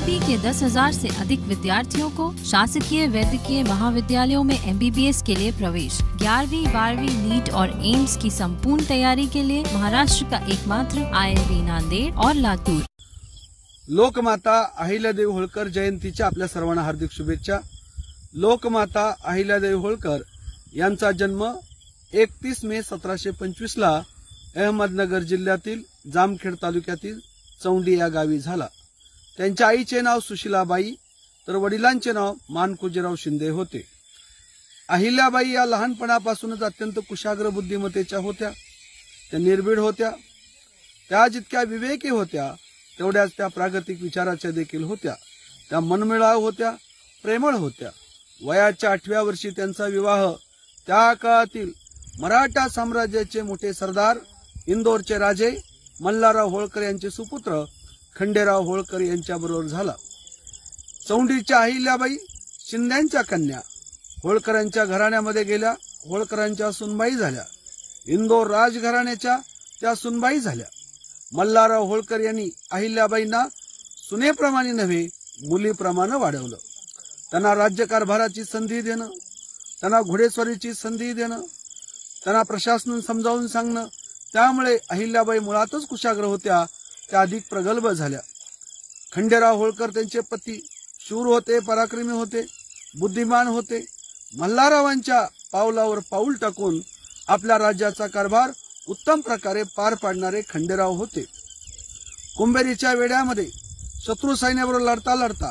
UP के 10,000 से अधिक विद्यार्थियों को शासकीय वैद्यकीय महाविद्यालयों में MBBS के लिए प्रवेश। 11वीं 12वीं नीट और एम्स की संपूर्ण तैयारी के लिए महाराष्ट्र का एकमात्र IIB नांदेड़ और लातूर। लोकमाता अहिल्यादेवी होळकर जयंतीच्या आपल्या सर्वांना हार्दिक शुभेच्छा। लोकमाता अहिल्यादेवी होळकर यांचा जन्म 31 मे 1725 ला अहमदनगर जिल्ह्यातील जामखेड तालुक्यातील चौंडी या गावी झाला। त्यांच्या आईचे नाव सुशीलाबाई तर वडिलांचे नाव मानकोजीराव शिंदे होते। अहिल्याबाई या लहानपणापासूनच अत्यंत कुशाग्र बुद्धिमत्तेच्या होत्या। त्या निर्भीड होत्या। त्या जितक्या विवेकी होत्या तेवढ्याच त्या प्रागतिक विचाराच्या देखील होत्या। त्या मनमिळाऊ होत्या, प्रेमळ होत्या। वयाच्या 8व्या वर्षी त्यांचा विवाह त्या काळातील मराठा साम्राज्याचे मोठे सरदार इंदोरचे राजे मल्हारराव होळकर यांचे सुपुत्र खंडेराव होळकर यांच्याबरोबर झाला। चौंडीच्या अहिल्याबाई शिंद्यांच्या कन्या होळकरांच्या घराण्यामध्ये गेल्या। होळकरांच्या सुनबाई झाल्या। इंदोर राजघराण्याच्या त्या सुनबाई झाल्या। मल्हारराव होळकर यांनी अहिल्याबाईंना सुनेप्रमाणे नव्हे मुलीप्रमाणे वाढवलं। त्यांना राज्यकारभाराची संधी देणं, त्यांना घोडेस्वारीची संधी देणं, त्यांना प्रशासन समजावून सांगणं, त्यामुळे अहिल्याबाई मुळातच कुशाग्र होत्या, त्या अधिक प्रगल्भ झाल्या। खंडेराव होळकर त्यांचे पती शूर होते, पराक्रमी होते, बुद्धिमान होते। मल्हाररावांच्या पावलावर पाऊल टाकून आपल्या राज्याचा कारभार उत्तम प्रकारे पार पाडणारे खंडेराव होते। कुंभेरीच्या वेड्यामध्ये शत्रू सैन्याबरोबर लढता लढता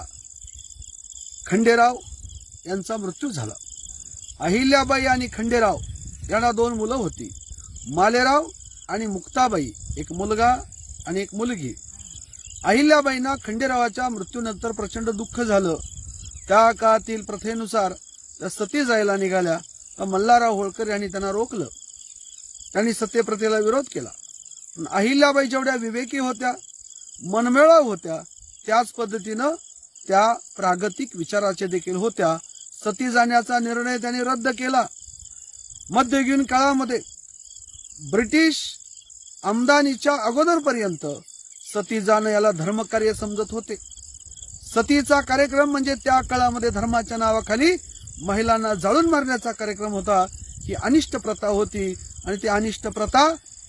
खंडेराव यांचा मृत्यू झाला। अहिल्याबाई आणि खंडेराव यांना 2 मुलं होती, मालेराव आणि मुक्ताबाई, एक मुलगा आणि एक मुलगी। अहिल्याबाईंना खंडेरावाच्या मृत्यूनंतर प्रचंड दुःख झालं। त्या काळातील प्रथेनुसार त्या सती जायला निघाल्या, तर मल्हारराव होळकर यांनी त्यांना रोखलं। त्यांनी सत्यप्रथेला विरोध केला। पण अहिल्याबाई जेवढ्या विवेकी होत्या, मनमिळाऊ होत्या, त्याच पद्धतीनं त्या प्रागतिक विचाराचे देखील होत्या। सती जाण्याचा निर्णय त्यांनी रद्द केला। मध्ययुगीन काळामध्ये ब्रिटिश आमदानीच्या अगोदरपर्यंत सती जाणं याला धर्मकार्य समजत होते। सतीचा कार्यक्रम म्हणजे त्या काळामध्ये धर्माच्या नावाखाली महिलांना जाळून मारण्याचा कार्यक्रम होता। ही अनिष्ट प्रथा होती आणि ती अनिष्ट प्रथा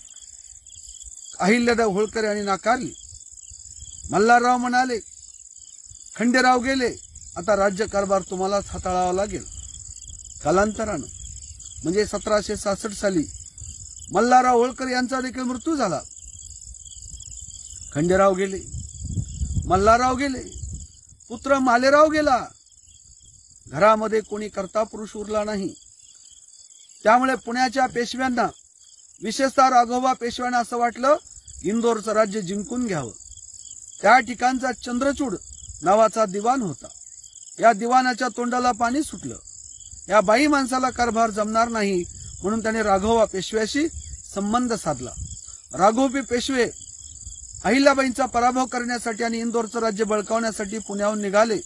अहिल्यादेवी होळकर यांनी नाकारली। मल्हारराव म्हणाले, खंडेराव गेले, आता राज्यकारभार तुम्हालाच हाताळावा लागेल। कालांतरानं म्हणजे 1766 साली मल्हारराव होळकर यांचा देखील मृत्यू झाला। खंडेराव गेले, मल्हारराव गेले, पुत्र मालेराव गेला। घरामध्ये कोणी कर्ता पुरुष उरला नाही। त्यामुळे पुण्याच्या पेशव्यांना, विशेषतः राघोबा पेशव्यांना असं वाटलं इंदोरचं राज्य जिंकून घ्यावं। त्या ठिकाणचा चंद्रचूड नावाचा दिवाण होता। या दिवाणाच्या तोंडाला पाणी सुटलं। या बाई माणसाला कारभार जमणार नाही, म्हणून त्याने राघोबा पेशव्याशी संबंध साधला। राघोबा पेशवे अहिल्याबाईंचा पराभव करण्यासाठी आणि इंदोरचं राज्य बळकावण्यासाठी पुण्याहून निघाले।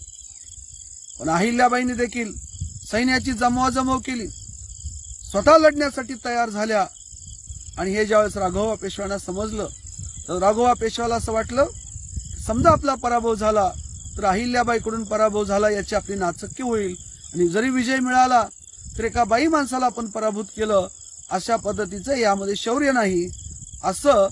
पण अहिल्याबाईंनी देखील सैन्याची जमवाजमव केली, स्वतः लढण्यासाठी तयार झाल्या। आणि हे ज्यावेळेस राघोबा पेशव्यांना समजलं, तर राघोबा पेशव्याला असं वाटलं, समजा आपला पराभव झाला तर अहिल्याबाईकडून पराभव झाला याची आपली नाचक्की होईल, आणि जरी विजय मिळाला तर एका बाई माणसाला आपण पराभूत केलं, अशा पद्धतीचं यामध्ये शौर्य नाही, असं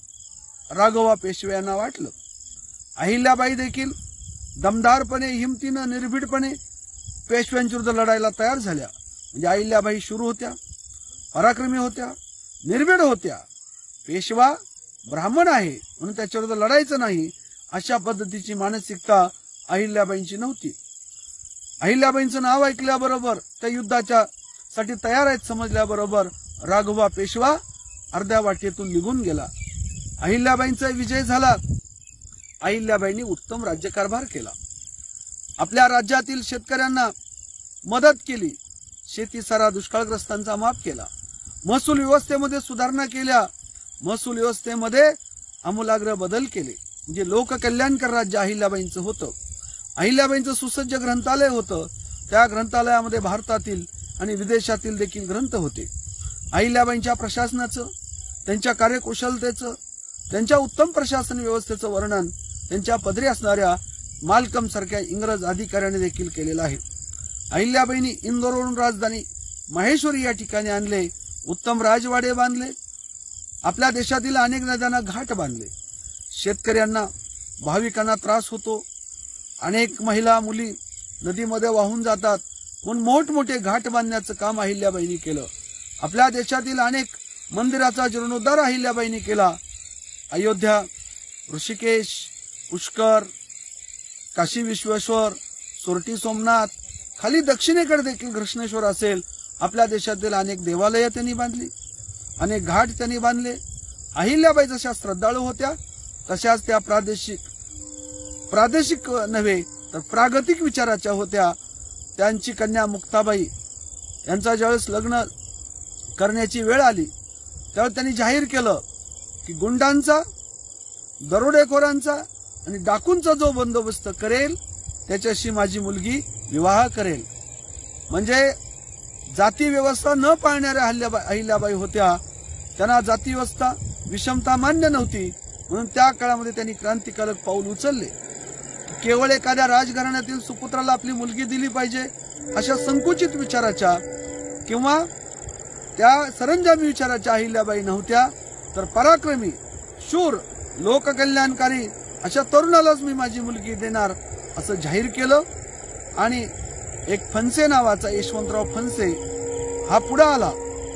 राघोबा पेशवे यांना वाटलं। अहिल्याबाई देखील दमदारपणे, हिमतीनं, निर्भीडपणे पेशव्यांविरुद्ध लढायला तयार झाल्या। म्हणजे अहिल्याबाई शूर होत्या, पराक्रमी होत्या, निर्भीड होत्या। पेशवा ब्राह्मण आहे म्हणून त्याच्याविरुद्ध लढायचं नाही, अशा पद्धतीची मानसिकता अहिल्याबाईंची नव्हती। अहिल्याबाईंचं नाव ऐकल्याबरोबर, त्या युद्धाच्या साठी तयार आहेत समजल्याबरोबर राघोबा पेशवा अर्ध्या वाटेतून निघून गेला। अहिल्याबाईंचा विजय झाला। अहिल्याबाईंनी उत्तम राज्यकारभार केला। आपल्या राज्यातील शेतकऱ्यांना मदत केली, शेतीसारा दुष्काळग्रस्तांचा माफ केला, महसूल व्यवस्थेमध्ये सुधारणा केल्या, महसूल व्यवस्थेमध्ये आमूलाग्र बदल केले। म्हणजे लोककल्याणकर राज्य अहिल्याबाईंचं होतं। अहिल्याबाईंचं सुसज्ज ग्रंथालय होतं। त्या ग्रंथालयामध्ये भारतातील आणि विदेशातील देखील ग्रंथ होते। अहिल्याबाईंच्या प्रशासनाचं, त्यांच्या कार्यकुशलतेचं, त्यांच्या उत्तम प्रशासन व्यवस्थेचं वर्णन त्यांच्या पदरी असणाऱ्या मालकम सारख्या इंग्रज अधिकाऱ्याने देखील केलेला आहे। अहिल्याबाईंनी इंदोरवरून राजधानी महेश्वरी या ठिकाणी आणले, उत्तम राजवाडे बांधले, आपल्या देशातील अनेक नद्यांना घाट बांधले। शेतकऱ्यांना भाविकांना त्रास होतो, अनेक महिला मुली नदीमध्ये वाहून जातात, म्हणून मोठमोठे घाट बांधण्याचं काम अहिल्याबाईंनी केलं। आपल्या देशातील अनेक मंदिराचा जीर्णोद्धार अहिल्याबाईंनी केला। अयोध्या, ऋषिकेश, पुष्कर, काशी विश्वेश्वर, सोरटी सोमनाथ, खाली दक्षिणेकडे देखील कृष्णेश्वर असेल, आपल्या देशातील अनेक देवालये त्यांनी बांधली, अनेक घाट त्यांनी बांधले। अहिल्याबाई जशा श्रद्धाळू होत्या तशाच त्या प्रादेशिक नव्हे तर प्रागतिक विचाराच्या होत्या। त्यांची कन्या मुक्ताबाई यांचा ज्यावेळेस लग्न करण्याची वेळ आली त्यावेळेस त्यांनी जाहीर केलं की गुंडांचा, दरोडेखोरांचा आणि डाकूंचा जो बंदोबस्त करेल त्याच्याशी माझी मुलगी विवाह करेल। म्हणजे जाती व्यवस्था न पाळणाऱ्या अहिल्याबाई होत्या। त्यांना जाती व्यवस्था, विषमता मान्य नव्हती, म्हणून त्या काळामध्ये त्यांनी क्रांतिकारक पाऊल उचलले। केवळ एखाद्या राजघराण्यातील सुपुत्राला आपली मुलगी दिली पाहिजे अशा संकुचित विचाराच्या किंवा त्या सरंजामी विचाराच्या अहिल्याबाई नव्हत्या, तर पराक्रमी, शूर, लोककल्याणकारी अशा तरुणालाच मी माझी मुलगी देणार असं जाहीर केलं। आणि एक फणसे नावाचा यशवंतराव फणसे हा पुढे आला,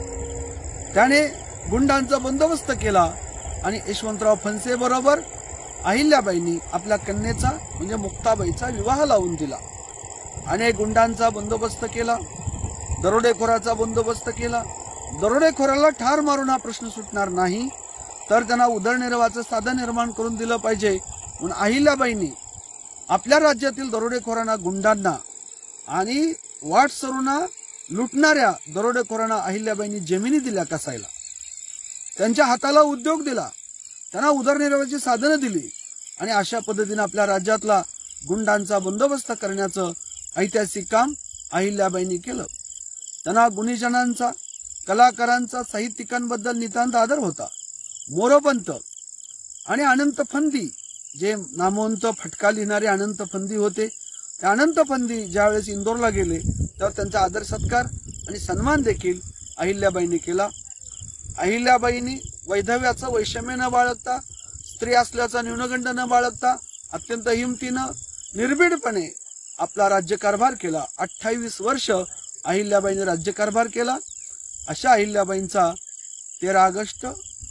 त्याने गुंडांचा बंदोबस्त केला आणि यशवंतराव फणसे बरोबर अहिल्याबाईंनी आपल्या कन्येचा म्हणजे मुक्ताबाईचा विवाह लावून दिला। अनेक गुंडांचा बंदोबस्त केला, दरोडेखोराचा बंदोबस्त केला। दरोडेखोराला ठार मारून हा प्रश्न सुटणार नाही, तर त्यांना उदरनिर्वाहाचं साधन निर्माण करून दिलं पाहिजे, म्हणून अहिल्याबाईंनी आपल्या राज्यातील दरोडेखोरांना, गुंडांना आणि वाटसरूंना लुटणाऱ्या दरोडेखोरांना अहिल्याबाईंनी जमिनी दिल्या कसायला, त्यांच्या हाताला उद्योग दिला, त्यांना उदरनिर्वाहाची साधनं दिली आणि अशा पद्धतीने आपल्या राज्यातला गुंडांचा बंदोबस्त करण्याचं ऐतिहासिक काम अहिल्याबाईंनी केलं। त्यांना गुणीजनांचा, कलाकारांचा, साहित्यिकांबद्दल नितांत आदर होता। मोरोपंत आणि अनंत फंदी, जे नामवंत फटका लिहिणारे अनंत फंदी होते, त्या अनंत फंदी ज्यावेळेस इंदोरला गेले तेव्हा त्यांचा आदर सत्कार आणि सन्मान देखील अहिल्याबाईंनी केला। अहिल्याबाईंनी वैधव्याचं वैषम्य न बाळगता, स्त्री असल्याचा न्यूनगंड न बाळगता अत्यंत हिमतीनं, निर्भीडपणे आपला राज्यकारभार केला। 28 वर्ष अहिल्याबाईंनी राज्यकारभार केला। अशा अहिल्याबाईंचा 13 ऑगस्ट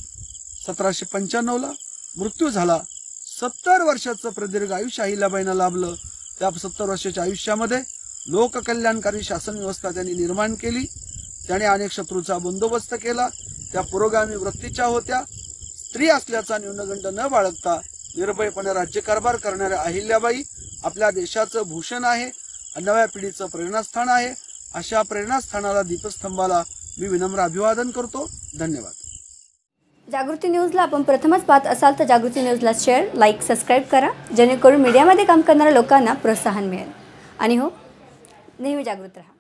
1795 मृत्यू झाला। 70 वर्षाचं प्रदीर्घ आयुष्य अहिल्याबाईंना लाभलं। त्या 70 वर्षाच्या आयुष्यामध्ये लोककल्याणकारी शासन व्यवस्था त्यांनी निर्माण केली। त्याने अनेक शत्रूचा बंदोबस्त केला, त्या पुरोगामी वृत्तीच्या होत्या। स्त्री असल्याचा न्यूनगंड न बाळगता निर्भयपणे राज्यकारभार करणाऱ्या अहिल्याबाई आपल्या देशाचं भूषण आहे, नव्या पिढीचं प्रेरणास्थान आहे। अशा प्रेरणास्थानाला, दीपस्तंभाला मी विनम्र अभिवादन करतो। धन्यवाद। जागृती न्यूजला आपण प्रथमच पाहत असाल तर जागृती न्यूजला शेअर, लाईक, सबस्क्राईब करा, जेणेकरून मीडियामध्ये काम करणाऱ्या लोकांना प्रोत्साहन मिळेल। आणि हो, नेहमी जागृत राहा।